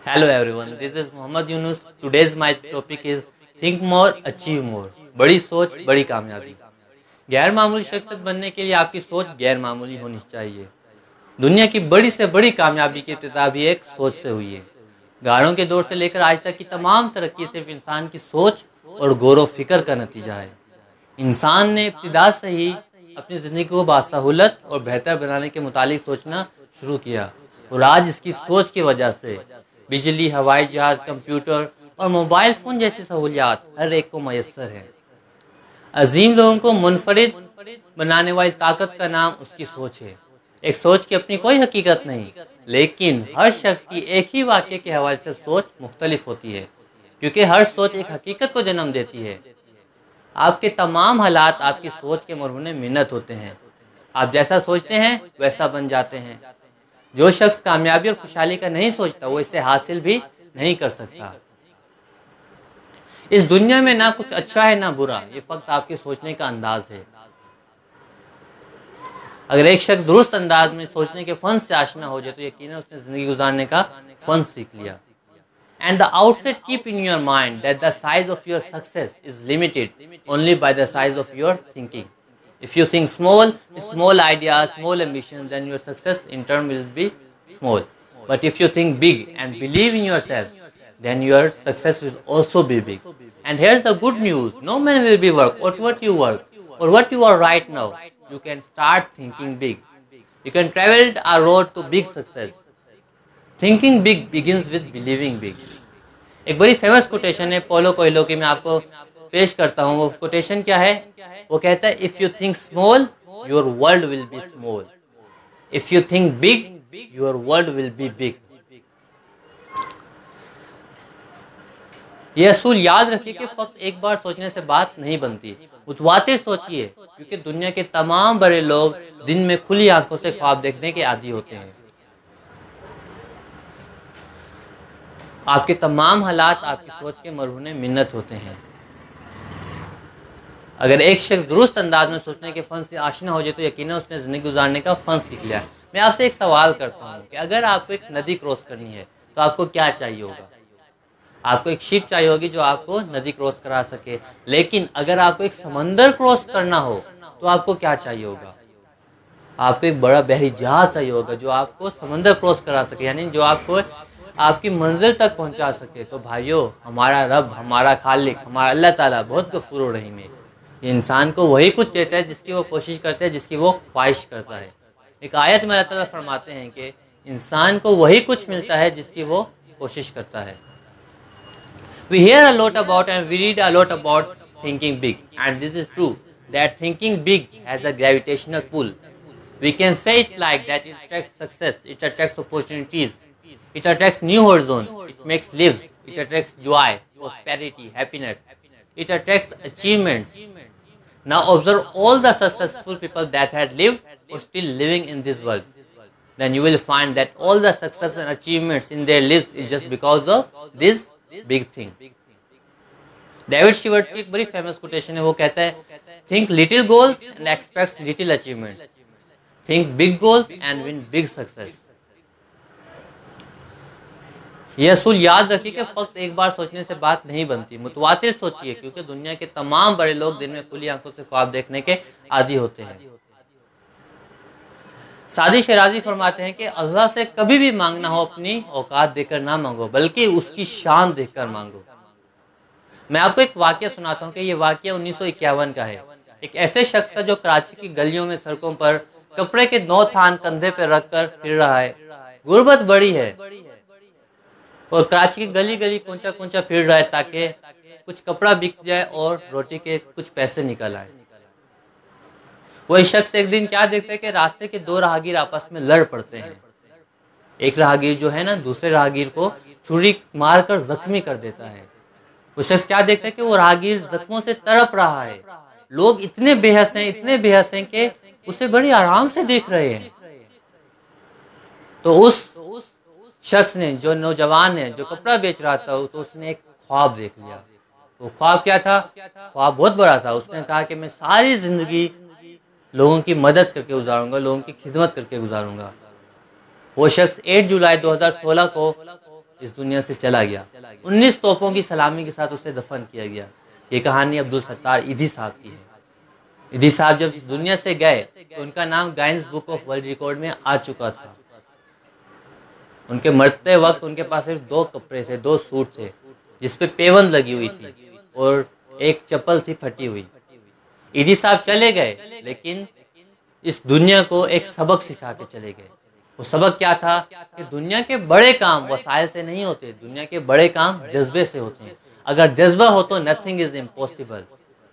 Hello everyone, this is Mohammad Yunus. Today's my topic is think more, achieve more. बड़ी सोच, बड़ी कामयाबी। गैर मामूली शख्सियत बनने के लिए आपकी सोच गैर मामूली होनी चाहिए। दुनिया की बड़ी से बड़ी कामयाबी की इब्तिदा भी एक सोच से हुई है। गारों के दौर से लेकर आज तक की तमाम तरक्की सिर्फ इंसान की सोच और गौर फिक्र का नतीजा है। इंसान ने इब्तिदा से ही अपनी ज़िंदगी को बासहूलत और बेहतर बनाने के मुतालिक सोचना शुरू किया और आज इसकी सोच की वजह से बिजली, हवाई जहाज, कंप्यूटर और मोबाइल फ़ोन जैसी सहूलियात हर एक को मैसर है। अजीम लोगों को मुनफरिद बनाने वाली ताकत का नाम उसकी सोच है। एक सोच की अपनी कोई हकीकत नहीं, लेकिन हर शख्स की एक ही वाक्य के हवाले से सोच मुख्तलिफ होती है, क्योंकि हर सोच एक हकीकत को जन्म देती है। आपके तमाम हालात आपकी सोच के मरहून मिन्नत होते हैं। आप जैसा सोचते हैं वैसा बन जाते हैं। जो शख्स कामयाबी और खुशहाली का नहीं सोचता वो इसे हासिल भी नहीं कर सकता। इस दुनिया में ना कुछ अच्छा है ना बुरा, ये फक्त आपके सोचने का अंदाज है। अगर एक शख्स दुरुस्त अंदाज में सोचने के फन से आशना हो जाए तो यकीनन उसने जिंदगी गुजारने का फन सीख लिया। And the outset keep in your mind that the size of your success is limited only by the size of your thinking. If you think small, with small ideas, small ambitions, then your success in turn will be small. But if you think big and believe in yourself, then your success will also be big. And here's the good news: no man will be work or what you work or what you are right now. You can start thinking big. You can travel a road to big success. Thinking big begins with believing big. एक बड़ी famous quotation है पोलो Coelho की, मैं आपको पेश करता हूँ। वो कोटेशन क्या है? वो कहता है, if you think small your world will be small, if you think big your world will be big. ये असूल याद रखिए कि फक्त एक बार सोचने से बात नहीं बनती, मुतवातिर सोचिए, क्योंकि दुनिया के तमाम बड़े लोग दिन में खुली आंखों से ख्वाब देखने के आदी होते हैं। आपके तमाम हालात आपकी सोच के मरहून मिन्नत होते हैं। अगर एक शख्स दुरुस्त अंदाज में सोचने के फन से आशना हो जाए तो यकीनन उसने जिंदगी गुजारने का फन सीख लिया। मैं आपसे एक सवाल करता हूँ कि अगर आपको एक नदी क्रॉस करनी है तो आपको क्या चाहिए होगा? आपको एक शिप चाहिए होगी जो आपको नदी क्रॉस करा सके। लेकिन अगर आपको एक समंदर क्रॉस करना हो तो आपको क्या चाहिए होगा? आपको एक बड़ा बहरी जहाज चाहिए होगा जो आपको समंदर क्रॉस करा सके, यानी जो आपको आपकी मंजिल तक पहुंचा सके। तो भाइयों, हमारा रब, हमारा खालिक, हमारा अल्लाह ताला बहुत गफूर रहीम है। ये इंसान को वही कुछ देता है जिसकी वो कोशिश करता है, जिसकी वो ख्वाहिश करता है। एक आयत में अल्लाह ताला फरमाते हैं कि इंसान को वही कुछ मिलता है जिसकी वो कोशिश करता है। We hear a lot about and we read a lot about thinking big, and this is true that thinking big has a gravitational pull. We can say it like that: it attracts success, it attracts opportunities, it attracts new horizons, it makes lives, it attracts joy, prosperity, happiness, it attracts achievement. Now observe all the successful people that had lived or still living in this world. Then you will find that all the success and achievements in their lives is just because of this big thing. David Schwartz की एक बड़ी famous quotation है। वो कहता है, think little goals and expect little achievement, think big goals and win big success. ये असूल याद रखिए कि फक्त एक बार सोचने से बात नहीं बनती, मुतवातिर सोचिए, क्योंकि दुनिया के तमाम बड़े लोग दिन में खुली आंखों से ख्वाब देखने के आदी होते हैं। सादी शिराजी फरमाते हैं कि अल्लाह से कभी भी मांगना हो अपनी औकात देकर ना मांगो, बल्कि उसकी शान देखकर मांगो। मैं आपको एक वाकया सुनाता हूँ कि ये वाकया 1951 का है। एक ऐसे शख्स का जो कराची की गलियों में, सड़कों पर कपड़े के 9 थान कंधे पर रखकर फिर रहा है। गुर्बत बड़ी है और कराची की गली गली कूंचा कूंचा फिर रहा है ताकि कुछ कपड़ा बिक जाए और रोटी के कुछ पैसे निकल आए। वही शख्स एक दिन क्या देखता है कि रास्ते के 2 राहगीर आपस में लड़ पड़ते हैं। एक राहगीर जो है ना, दूसरे राहगीर को छुरी मारकर जख्मी कर देता है। वो शख्स क्या देखता है कि वो राहगीर जख्मों से तड़प रहा है। लोग इतने बेहस हैं कि उसे बड़ी आराम से देख रहे हैं। तो उस शख्स ने, जो नौजवान है, जो कपड़ा बेच रहा था, तो उसने एक ख्वाब देख लिया। वो ख्वाब क्या था? ख्वाब बहुत बड़ा था। उसने कहा कि मैं सारी जिंदगी लोगों की मदद करके गुजारूंगा, लोगों की खिदमत करके गुजारूंगा। वो शख्स 8 जुलाई 2016 को इस दुनिया से चला गया। 19 तोपों की सलामी के साथ उसे दफन किया गया। ये कहानी अब्दुल सत्तार ईदी साहब की है। ईदी साहब जब इस दुनिया से गए तो उनका नाम Guinness book of world record में आ चुका था। उनके मरते वक्त उनके पास सिर्फ 2 कपड़े थे, 2 सूट थे जिसपे पेवंद लगी हुई थी और एक चप्पल थी फटी हुई। ईदी साहब चले गए लेकिन इस दुनिया को एक सबक सिखा के चले गए। वो सबक क्या था कि दुनिया के बड़े काम वसाइल से नहीं होते, दुनिया के बड़े काम जज्बे से होते हैं। अगर जज्बा हो तो nothing is impossible.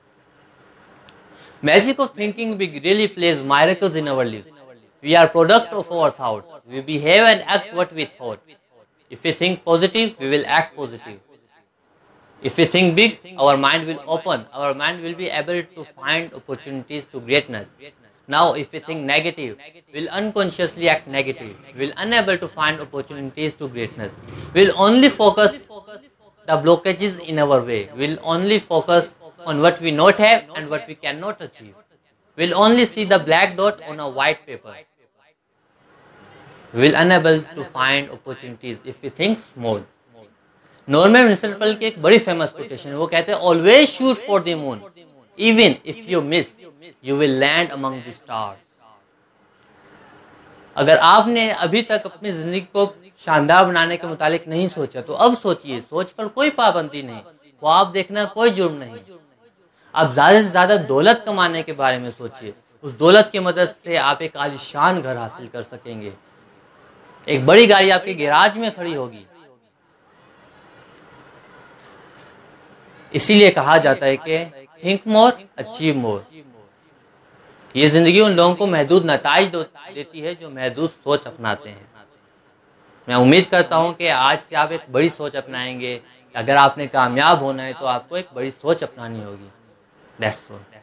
Magic of thinking really plays miracles in our lives. We are product of our thoughts. We behave and act what we thought. If we think positive, we will act positive. If we think big, our mind will open. Our mind will be able to find opportunities to greatness. Now, if we think negative, we will unconsciously act negative. We will unable to find opportunities to greatness. We will only focus the blockages in our way. We will only focus on what we not have and what we cannot achieve. We'll only see the black dot on a white paper. We'll unable to find opportunities if we think small. Norman Vincent Peale की एक बड़ी famous quotation है। वो कहते हैं always shoot for the moon even if you miss you will land among the stars. अगर आपने अभी तक अपनी जिंदगी को शानदार बनाने के मुतालिक नहीं सोचा तो अब सोचिए। सोच पर कोई पाबंदी नहीं, ख्वाब देखना कोई जुर्म नहीं। आप ज्यादा से ज्यादा दौलत कमाने के बारे में सोचिए। उस दौलत की मदद से आप एक आलीशान घर हासिल कर सकेंगे। एक बड़ी गाड़ी आपके गैराज में खड़ी होगी। इसीलिए कहा जाता है कि थिंक मोर अचीव मोर। ये जिंदगी उन लोगों को महदूद नताइज देती है जो महदूद सोच अपनाते हैं। मैं उम्मीद करता हूं कि आज से आप एक बड़ी सोच अपनाएंगे। अगर आपने कामयाब होना है तो आपको एक बड़ी सोच अपनानी होगी। That's all.